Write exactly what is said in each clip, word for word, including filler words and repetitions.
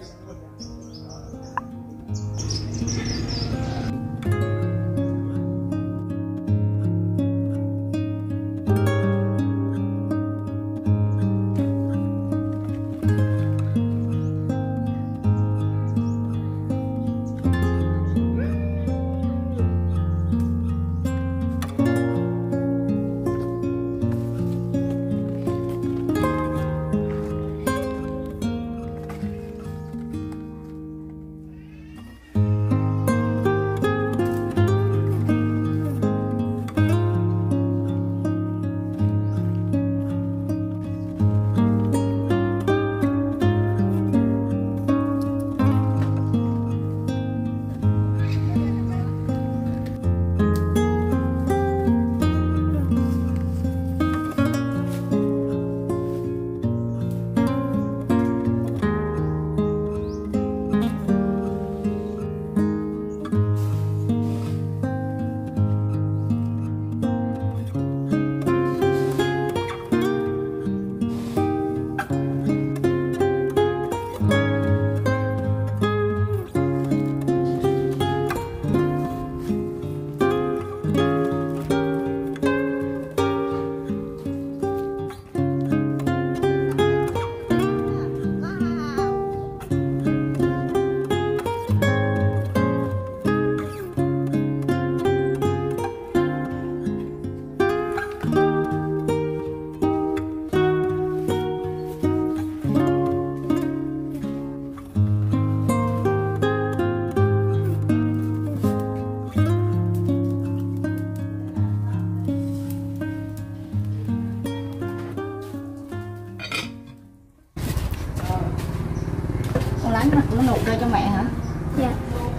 Lấy mặt nó nụ ra cho mẹ hả? Dạ.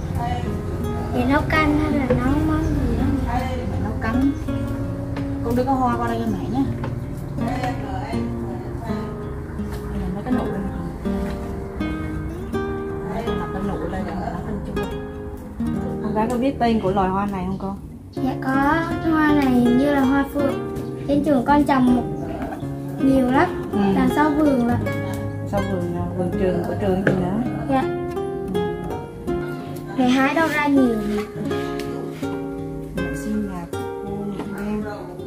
Để nấu canh hay là nấu món gì đó? Mẹ nấu canh. Con đưa cái hoa qua đây cho mẹ nhé. Đây là mấy cái nụ này. Đặt cái nụ lên rồi đặt lên chung. Con gái có biết tên của loài hoa này không con? Dạ có. Hoa này như là hoa phượng. Trên trường con trồng một nhiều lắm. Ừ. Đằng sau vườn là sau vườn vườn trường của trường gì nữa? Dạ. Mẹ hái đâu ra nhiều nhỉ? Mẹ xin nhà cô em.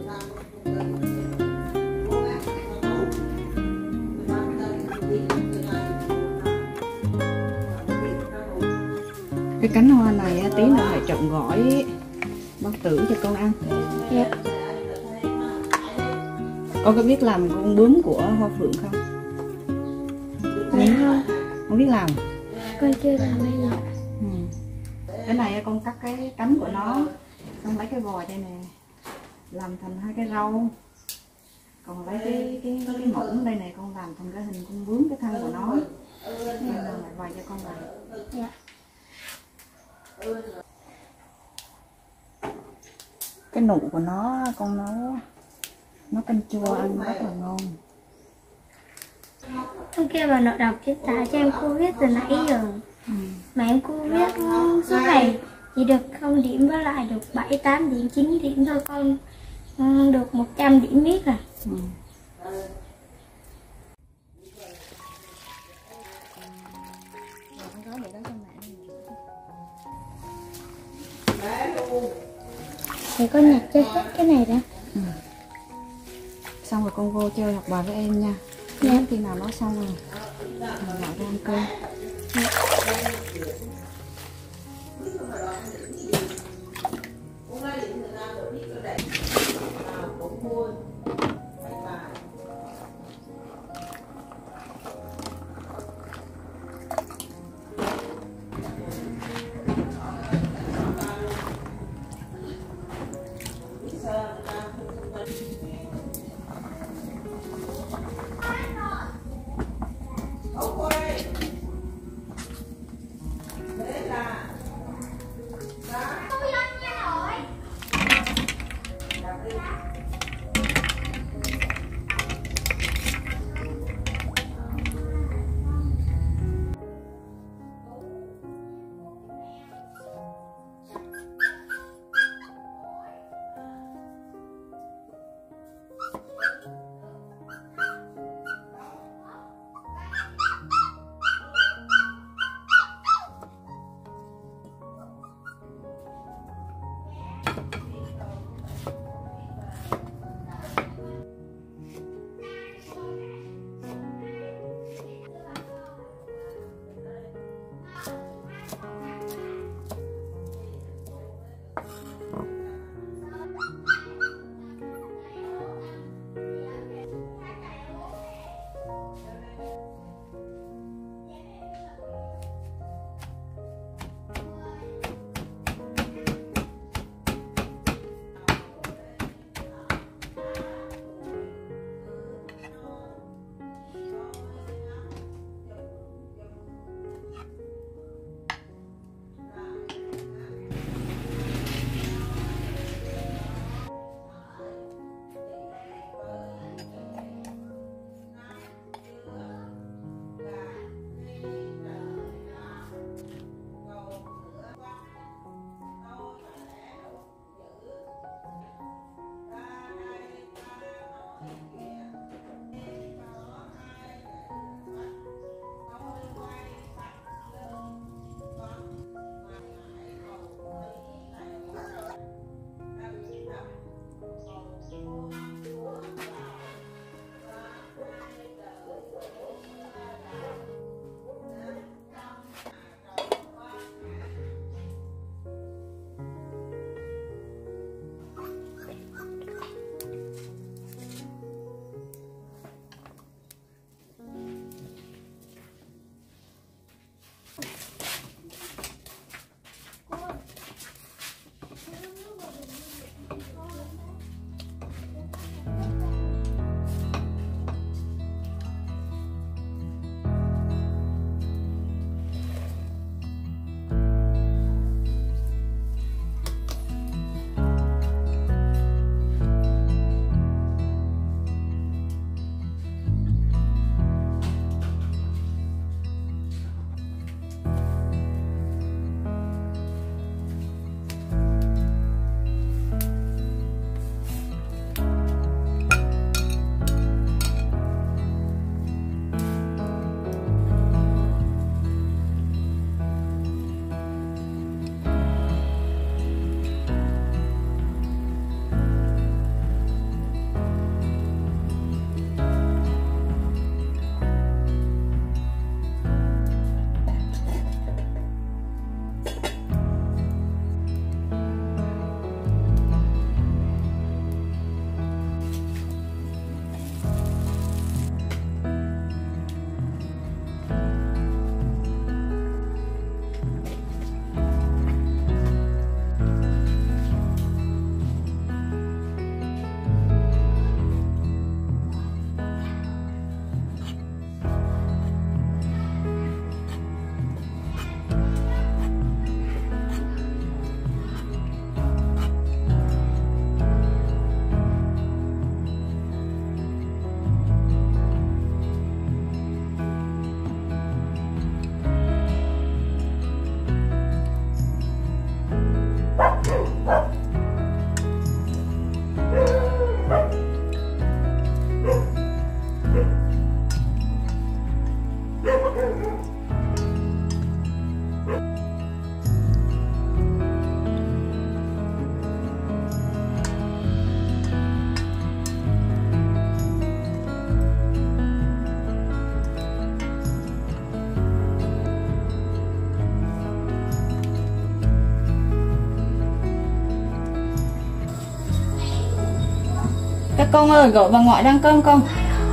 Cái cánh hoa này tí nữa phải trộn gỏi bao tử cho con ăn. Dạ. Con có biết làm con bướm của hoa phượng không? Dạ không. Không biết làm? Con chưa làm bây giờ. Ừ. Cái này con cắt cái cánh của nó, xong lấy cái vòi đây nè, làm thành hai cái râu. Còn lấy cái cái cái mỏng đây này con làm thành cái hình con bướm cái thân của nó. Nên là lại vòi cho con làm. Dạ. Cái nụ của nó con nấu nó canh chua ăn rất là ngon. Hôm kia bà nội đọc chữ tài cho em cô viết từ nãy giờ. Ừ. Mà em cô viết số này chỉ được không điểm với lại được bảy, tám điểm, chín điểm thôi, con được một trăm điểm biết à. Ừ. Thì con nhặt cho hết cái này đã. Ừ. Xong rồi con vô chơi học bài với em nha. Dạ. Khi nào nó xong rồi mình gọi ra ăn cơm. Dạ. Các con ơi, gọi bà ngoại đang cơm con.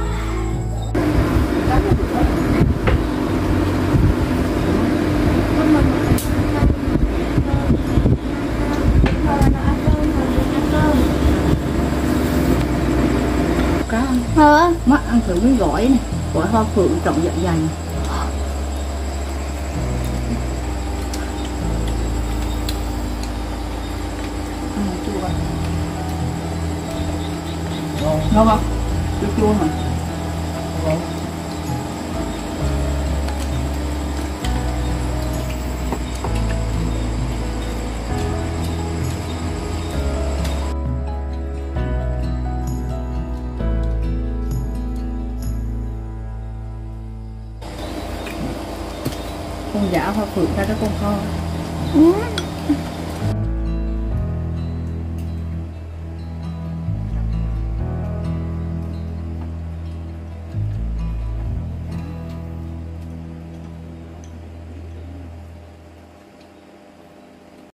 Có ăn. Hả? Mắt ăn thử miếng gỏi này, gỏi hoa phượng trộn dạ dày. Ngon không? Chua chua hả? Ngon. Con giả hoa phượng ra đó con kho. Ừ.